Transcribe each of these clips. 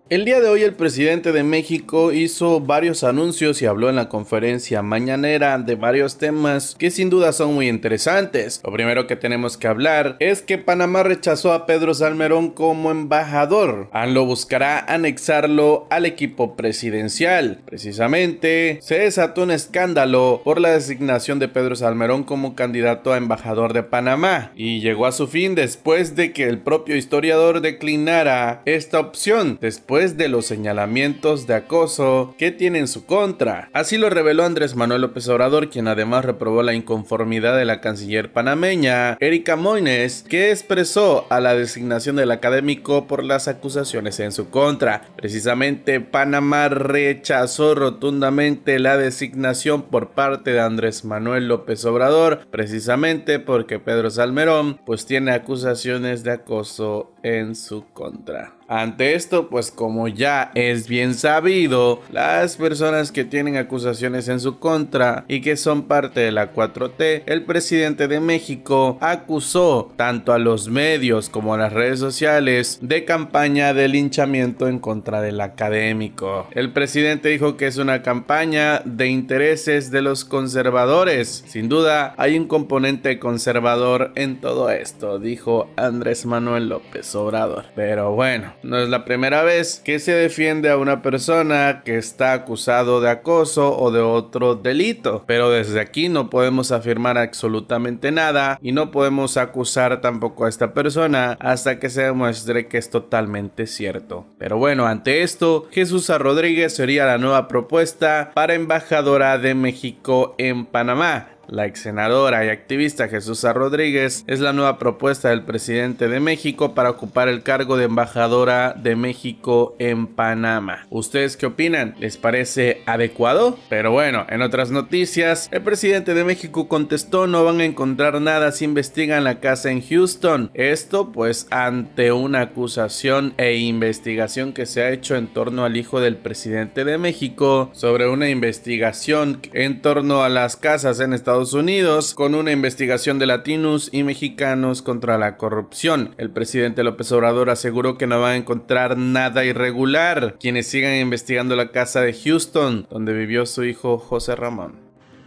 El día de hoy el presidente de México hizo varios anuncios y habló en la conferencia mañanera de varios temas que sin duda son muy interesantes. Lo primero que tenemos que hablar es que Panamá rechazó a Pedro Salmerón como embajador. AMLO buscará anexarlo al equipo presidencial. Precisamente se desató un escándalo por la designación de Pedro Salmerón como candidato a embajador de Panamá y llegó a su fin después de que el propio historiador declinara esta opción después de los señalamientos de acoso que tiene en su contra. Así lo reveló Andrés Manuel López Obrador, quien además reprobó la inconformidad de la canciller panameña Erika Moines, que expresó a la designación del académico por las acusaciones en su contra. Precisamente Panamá rechazó rotundamente la designación por parte de Andrés Manuel López Obrador, precisamente porque Pedro Salmerón pues tiene acusaciones de acoso en su contra. Ante esto, pues como ya es bien sabido, las personas que tienen acusaciones en su contra y que son parte de la 4T, el presidente de México acusó tanto a los medios como a las redes sociales de campaña de linchamiento en contra del académico. El presidente dijo que es una campaña de intereses de los conservadores. Sin duda, hay un componente conservador en todo esto, dijo Andrés Manuel López Obrador. Pero bueno, no es la primera vez que se defiende a una persona que está acusado de acoso o de otro delito, pero desde aquí no podemos afirmar absolutamente nada y no podemos acusar tampoco a esta persona hasta que se demuestre que es totalmente cierto. Pero bueno, ante esto, Jesús Rodríguez sería la nueva propuesta para embajadora de México en Panamá. La ex senadora y activista Jesús Rodríguez es la nueva propuesta del presidente de México para ocupar el cargo de embajadora de México en Panamá. ¿Ustedes qué opinan? ¿Les parece adecuado? Pero bueno, en otras noticias, el presidente de México contestó: no van a encontrar nada si investigan la casa en Houston. Esto pues ante una acusación e investigación que se ha hecho en torno al hijo del presidente de México sobre una investigación en torno a las casas en Estados Unidos con una investigación de latinos y mexicanos contra la corrupción. El presidente López Obrador aseguró que no van a encontrar nada irregular quienes sigan investigando la casa de Houston donde vivió su hijo José Ramón.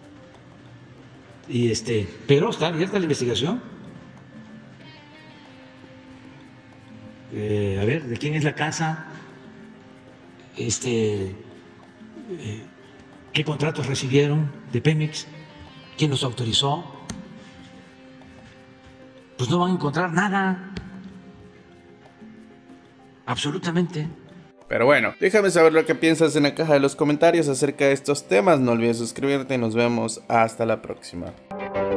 Pero está abierta la investigación. A ver, ¿de quién es la casa? ¿Qué contratos recibieron de Pemex? ¿Quién los autorizó? Pues no van a encontrar nada. Absolutamente. Pero bueno, déjame saber lo que piensas en la caja de los comentarios acerca de estos temas. No olvides suscribirte y nos vemos hasta la próxima.